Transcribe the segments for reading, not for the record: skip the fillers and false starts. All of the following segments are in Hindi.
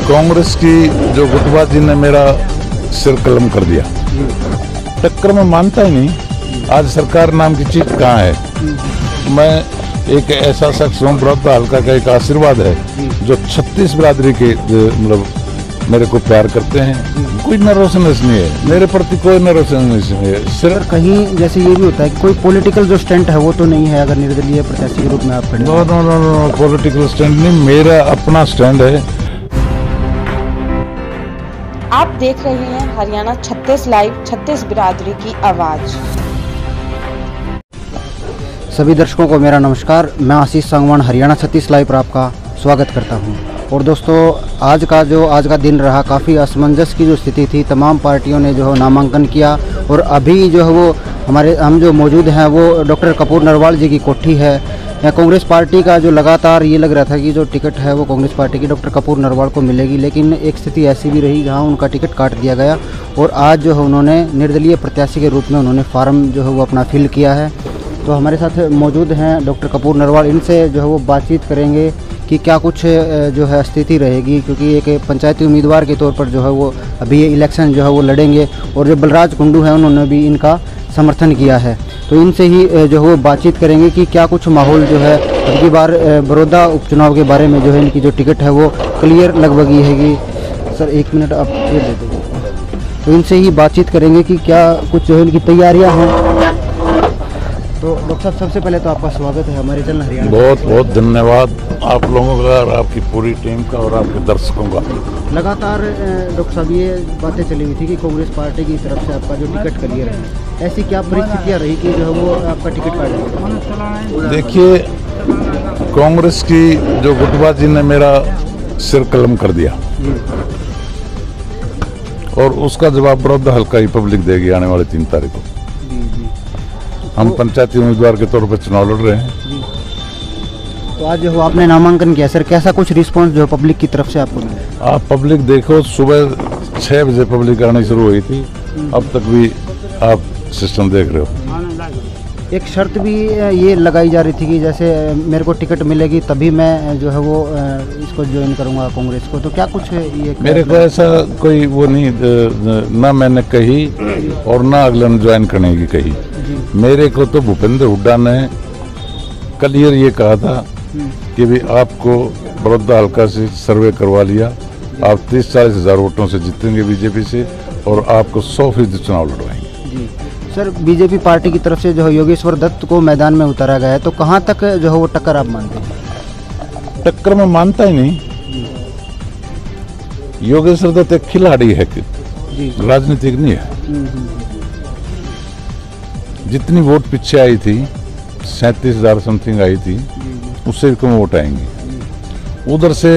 कांग्रेस की जो गुटबाजी ने मेरा सिर कलम कर दिया। टक्कर में मानता ही नहीं। आज सरकार नाम की चीज कहाँ है। मैं एक ऐसा शख्स हूँ, बड़ौदा हल्का का एक आशीर्वाद है जो 36 बिरादरी के मतलब मेरे को प्यार करते हैं। कोई नर्वसनेस नहीं है मेरे प्रति, कोई नर्वसनेस नहीं है। सिर्फ कहीं जैसे ये भी होता है कि कोई पॉलिटिकल जो स्टैंड है वो तो नहीं है अगर निर्दलीय प्रत्याशी के रूप में आप खड़े। नो पॉलिटिकल स्टैंड नहीं, मेरा अपना स्टैंड है। आप देख रहे हैं हरियाणा 36 लाइव, 36 बिरादरी की आवाज। सभी दर्शकों को मेरा नमस्कार। मैं आशीष सांगवान हरियाणा 36 लाइव पर आपका स्वागत करता हूं। और दोस्तों, आज का दिन रहा, काफ़ी असमंजस की जो स्थिति थी। तमाम पार्टियों ने जो है नामांकन किया और अभी जो है वो हम जो मौजूद हैं वो डॉक्टर कपूर नरवाल जी की कोठी है। कांग्रेस पार्टी का जो लगातार ये लग रहा था कि जो टिकट है वो कांग्रेस पार्टी की डॉक्टर कपूर नरवाल को मिलेगी, लेकिन एक स्थिति ऐसी भी रही जहां उनका टिकट काट दिया गया और आज जो है उन्होंने निर्दलीय प्रत्याशी के रूप में उन्होंने फार्म जो है वो अपना फिल किया है। तो हमारे साथ मौजूद हैं डॉक्टर कपूर नरवाल। इनसे जो है वो बातचीत करेंगे कि क्या कुछ जो है स्थिति रहेगी, क्योंकि एक पंचायती उम्मीदवार के तौर पर जो है वो अभी ये इलेक्शन जो है वो लड़ेंगे और जो बलराज कुंडू हैं उन्होंने भी इनका समर्थन किया है। तो इनसे ही जो है वो बातचीत करेंगे कि क्या कुछ माहौल जो है अब की बार बड़ौदा उपचुनाव के बारे में जो है इनकी जो टिकट है वो क्लियर लगभग ही है कि सर 1 मिनट आप ये दे देंगे। तो इनसे ही बातचीत करेंगे कि क्या कुछ जो है इनकी तैयारियाँ हैं। तो डॉक्टर साहब, सबसे पहले तो आपका स्वागत है हमारे चैनल हरियाणा। बहुत बहुत धन्यवाद आप लोगों का और आपकी पूरी टीम का और आपके दर्शकों का। लगातार डॉक्टर साहब ये बातें चली हुई थी कि कांग्रेस पार्टी की तरफ से आपका जो टिकट क्लियर है, ऐसी क्या परिस्थितियाँ रही कि जो है वो आपका टिकट काट दिया? देखिए, कांग्रेस की जो गुटबाजी ने मेरा सिर कलम कर दिया और उसका जवाब बड़ौदा हल्का ही पब्लिक देगी आने वाले 3 तारीख को। हम पंचायती उम्मीदवार के तौर पर चुनाव लड़ रहे हैं। तो आज जो आपने नामांकन किया सर, कैसा कुछ रिस्पांस जो पब्लिक की तरफ से आपको मिला? आप पब्लिक देखो, सुबह 6 बजे पब्लिक आनी शुरू हुई थी, अब तक भी आप सिस्टम देख रहे हो। एक शर्त भी ये लगाई जा रही थी कि जैसे मेरे को टिकट मिलेगी तभी मैं जो है वो इसको ज्वाइन करूंगा कांग्रेस को। तो क्या कुछ ये मेरे को ऐसा कोई वो नहीं, ना मैंने कही और ना अगले ने ज्वाइन करने की कही। मेरे को तो भूपेंद्र हुड्डा ने क्लियर ये कहा था कि भी आपको बड़ौदा हल्का से सर्वे करवा लिया, आप 30-40 हज़ार वोटों से जीतेंगे बीजेपी से और आपको 100% चुनाव लड़वाएंगे। जी सर, बीजेपी पार्टी की तरफ से जो है योगेश्वर दत्त को मैदान में उतारा गया है, तो कहाँ तक जो है वो टक्कर आप मानते हैं? टक्कर में मानता ही नहीं। योगेश्वर दत्त एक खिलाड़ी है, राजनीतिक नहीं है। जितनी वोट पीछे आई थी 37,000 समथिंग आई थी, उससे भी कम वोट आएंगे। उधर से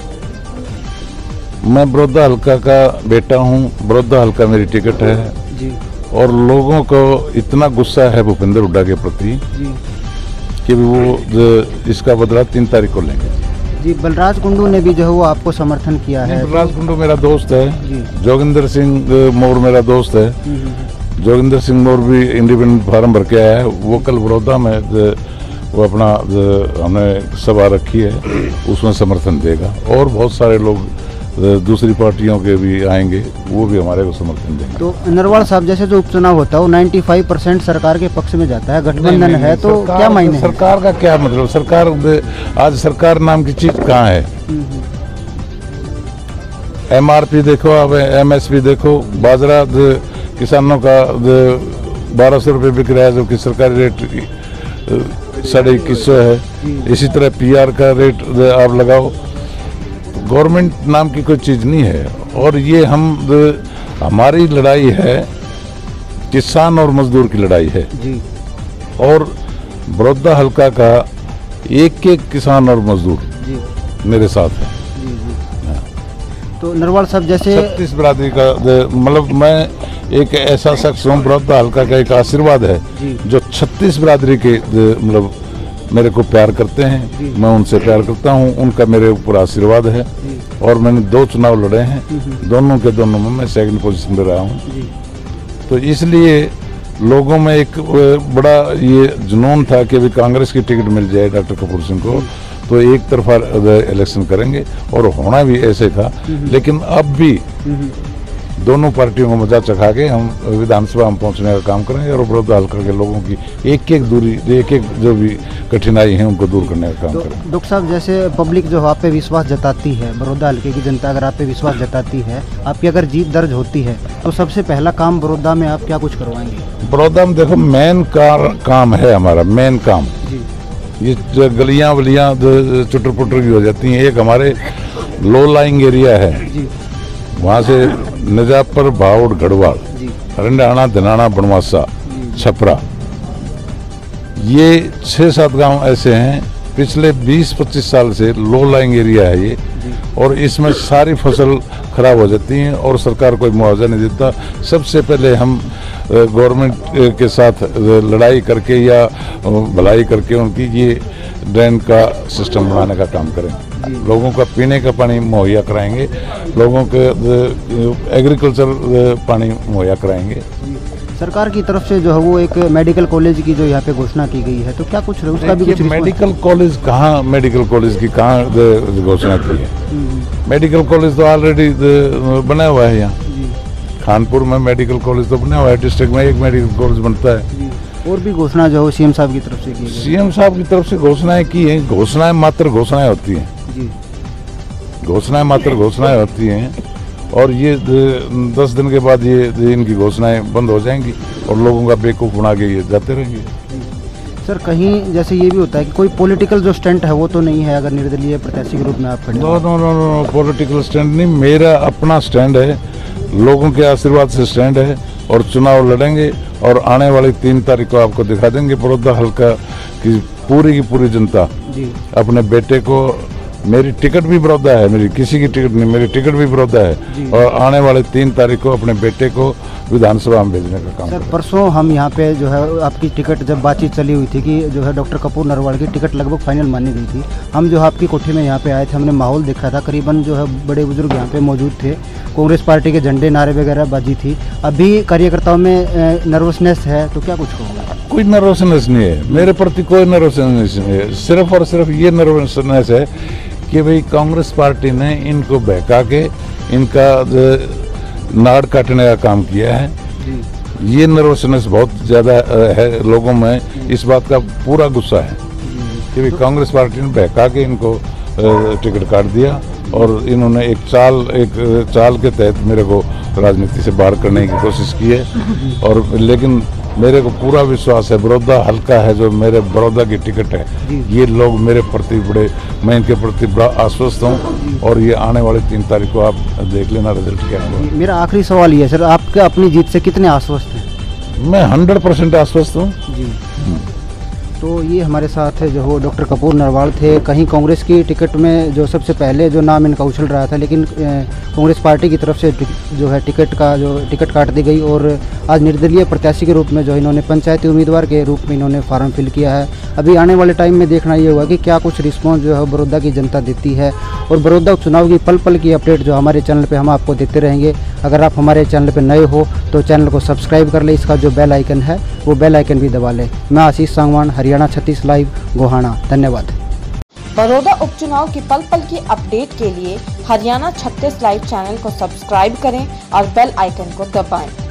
मैं बड़ौदा हल्का का बेटा हूँ, बड़ौदा हल्का मेरी टिकट है जी। और लोगों को इतना गुस्सा है भूपेंद्र हुड्डा के प्रति कि वो इसका बदला 3 तारीख को लेंगे। जी, बलराज कुंडू ने भी जो है वो आपको समर्थन किया है। बलराज कुंडू मेरा दोस्त है, जोगिंदर सिंह मोर मेरा दोस्त है। जोगिंदर सिंह मोर भी इंडिपेंडेंट फार्म भर के आया है। वो कल बड़ौदा में वो अपना हमने सभा रखी है, उसमें समर्थन देगा और बहुत सारे लोग दूसरी पार्टियों के भी आएंगे, वो भी हमारे को समर्थन देंगे। तो नरवाल साहब, जैसे जो उपचुनाव होता है वो 95% सरकार के पक्ष में जाता है, गठबंधन है, तो क्या मायने? सरकार का क्या मतलब? सरकार आज सरकार नाम की चीज कहाँ है? MRP देखो, अब MSP देखो, बाजरा किसानों का 1200 रुपये बिक रहा है, जो कि सरकारी रेट 2150 है। इसी तरह PR का रेट आप लगाओ। गवर्नमेंट नाम की कोई चीज़ नहीं है। और ये हमारी लड़ाई है, किसान और मजदूर की लड़ाई है जी। और बड़ौदा हल्का का एक किसान और मजदूर जी मेरे साथ है। तो नरवाल साहब, जैसे 36 बिरादरी का मतलब मैं एक ऐसा शख्स हूँ, बड़ौदा हल्का का एक आशीर्वाद है जो 36 बिरादरी के मतलब मेरे को प्यार करते हैं। मैं उनसे प्यार करता हूँ, उनका मेरे ऊपर आशीर्वाद है और मैंने 2 चुनाव लड़े हैं, दोनों के दोनों में मैं 2nd पोजीशन पे रहा हूँ। तो इसलिए लोगों में एक बड़ा ये जुनून था कि भी कांग्रेस की टिकट मिल जाए डॉक्टर कपूर सिंह को, तो एक तरफा इलेक्शन करेंगे, और होना भी ऐसे था। लेकिन अब भी दोनों पार्टियों को मजा चखा के हम विधानसभा में पहुंचने का काम करेंगे और बड़ौदा हल्का के लोगों की एक एक दूरी, एक एक जो भी कठिनाई है उनको दूर करने का काम करेंगे। डॉक्टर साहब, जैसे पब्लिक जो आप पे विश्वास जताती है, बड़ौदा हल्के की जनता अगर आप पे विश्वास जताती है, आपकी अगर जीत दर्ज होती है, तो सबसे पहला काम बड़ौदा में आप क्या कुछ करवाएंगे? बड़ौदा में देखो मेन काम है हमारा, मेन काम ये जो गलियां वलियां चुटर पुटर की हो जाती हैं, एक हमारे लो लाइंग एरिया है, वहाँ से नजापर, भावड़, गढ़वाल, रंडाना, धनाना, बनवासा, छपरा, ये 6-7 गांव ऐसे हैं पिछले 20-25 साल से लो लाइंग एरिया है ये, और इसमें सारी फसल खराब हो जाती है और सरकार कोई मुआवजा नहीं देता। सबसे पहले हम गवर्नमेंट के साथ लड़ाई करके या भलाई करके उनकी ये ड्रेन का सिस्टम बनाने का काम करें, लोगों का पीने का पानी मुहैया कराएंगे, लोगों के एग्रीकल्चर पानी मुहैया कराएंगे। सरकार की तरफ से जो है वो एक मेडिकल कॉलेज की जो यहाँ पे घोषणा की गई है, तो क्या कुछ उसका भी कुछ मेडिकल कॉलेज कहाँ, मेडिकल कॉलेज की कहाँ घोषणा की है? मेडिकल कॉलेज तो ऑलरेडी बना हुआ है यहाँ खानपुर में, मेडिकल कॉलेज तो बना हुआ है, डिस्ट्रिक्ट में एक मेडिकल कॉलेज बनता है। और भी घोषणा जो है सीएम साहब की तरफ से की है। सीएम साहब की तरफ से घोषणाएं की हैं, घोषणाएं मात्र घोषणाएं होती हैं जी, घोषणाएं मात्र घोषणाएं होती हैं, और ये 10 दिन के बाद ये इनकी घोषणाएं बंद हो जाएंगी और लोगों का बेवकूफ़ बना के ये जाते रहेंगे। सर, कहीं जैसे ये भी होता है कि कोई पॉलिटिकल जो स्टंट है वो तो नहीं है अगर निर्दलीय प्रत्याशी के रूप में आप खड़े? नो, पॉलिटिकल स्टैंड नहीं, मेरा अपना स्टैंड है, लोगों के आशीर्वाद से स्टैंड है, और चुनाव लड़ेंगे और आने वाली 3 तारीख को आपको दिखा देंगे बड़ौदा हल्का की पूरी जनता जी अपने बेटे को, मेरी टिकट भी बड़ौदा है, मेरी किसी की टिकट नहीं, मेरी टिकट भी बड़ौदा है, और आने वाले 3 तारीख को अपने बेटे को विधानसभा में भेजने का काम। सर, परसों हम यहाँ पे जो है आपकी टिकट जब बातचीत चली हुई थी कि जो है डॉक्टर कपूर नरवाल की टिकट लगभग फाइनल मानी गई थी, हम जो आपकी कोठी में यहाँ पे आए थे, हमने माहौल देखा था, करीबन जो है बड़े बुजुर्ग यहाँ पे मौजूद थे, कांग्रेस पार्टी के झंडे नारे वगैरह बाजी थी। अभी कार्यकर्ताओं में नर्वसनेस है, तो क्या कुछ कहोगे? कोई नर्वसनेस नहीं है मेरे प्रति, कोई नर्वसनेस नहीं है, सिर्फ और सिर्फ ये नर्वसनेस है कि भाई कांग्रेस पार्टी ने इनको बहका के इनका नाड़ काटने का काम किया है। ये नर्वसनेस बहुत ज़्यादा है लोगों में, इस बात का पूरा गुस्सा है कि भाई कांग्रेस पार्टी ने बहका के इनको टिकट काट दिया, और इन्होंने एक चाल के तहत मेरे को राजनीति से बाहर करने की कोशिश की है। और लेकिन मेरे को पूरा विश्वास है, बड़ौदा हल्का है जो मेरे बड़ौदा की टिकट है, ये लोग मेरे प्रति मैं इनके प्रति बड़ा आश्वस्त हूँ, और ये आने वाले 3 तारीख को आप देख लेना रिजल्ट क्या होगा। मेरा आखिरी सवाल ये है सर, आपके अपनी जीत से कितने आश्वस्त हैं? मैं 100% आश्वस्त हूँ जी। तो ये हमारे साथ जो हो डॉक्टर कपूर नरवाल थे। कहीं कांग्रेस की टिकट में जो सबसे पहले जो नाम इनका उछल रहा था, लेकिन कांग्रेस पार्टी की तरफ से जो है टिकट काट दी गई, और आज निर्दलीय प्रत्याशी के रूप में जो इन्होंने पंचायती उम्मीदवार के रूप में इन्होंने फॉर्म फिल किया है। अभी आने वाले टाइम में देखना ये होगा कि क्या कुछ रिस्पॉन्स जो है बड़ौदा की जनता देती है, और बड़ौदा चुनाव की पल पल की अपडेट जो हमारे चैनल पर हम आपको देते रहेंगे। अगर आप हमारे चैनल पर नए हो तो चैनल को सब्सक्राइब कर ले, इसका जो बेल आइकन है वो बेल आइकन भी दबा लें। मैं आशीष सांगवान, हरियाणा 36 लाइव, गोहाना। धन्यवाद। बड़ौदा उपचुनाव की पल पल की अपडेट के लिए हरियाणा 36 लाइव चैनल को सब्सक्राइब करें और बेल आइकन को दबाएं।